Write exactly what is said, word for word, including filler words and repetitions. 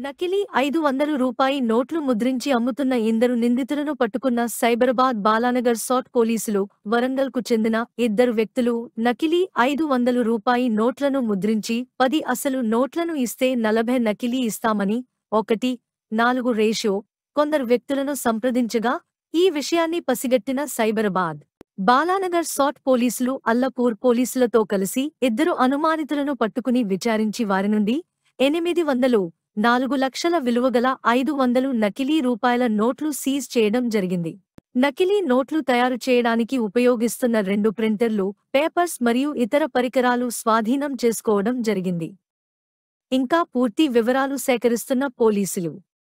నకిలీ ఐదు వందల రూపాయి నోట్లు ముద్రించి అమ్ముతున్న ఇందరు నిందితులను పట్టుకున్న సైబరాబాద్ బాలానగర్ సోట్ పోలీసులు. వరంగల్కు చెందిన ఇద్దరు వ్యక్తులు నకిలీ ఐదు వందల రూపాయి నోట్లను ముద్రించి పది అసలు నోట్లను ఇస్తే నలభై నకిలీ ఇస్తామని ఒకటి నాలుగు రేషియో కొందరు వ్యక్తులను సంప్రదించగా ఈ విషయాన్ని పసిగట్టిన సైబరాబాద్ బాలానగర్ సోట్ పోలీసులు అల్లపూర్ పోలీసులతో కలిసి ఇద్దరు అనుమానితులను పట్టుకుని విచారించి వారి నుండి ఎనిమిది వందలు నాలుగు లక్షల విలువగల ఐదు వందలు నకిలీ రూపాయల నోట్లు సీజ్ చేయడం జరిగింది. నకిలీ నోట్లు తయారు చేయడానికి ఉపయోగిస్తున్న రెండు ప్రింటర్లు, పేపర్స్ మరియు ఇతర పరికరాలు స్వాధీనం చేసుకోవడం జరిగింది. ఇంకా పూర్తి వివరాలు సేకరిస్తున్న పోలీసులు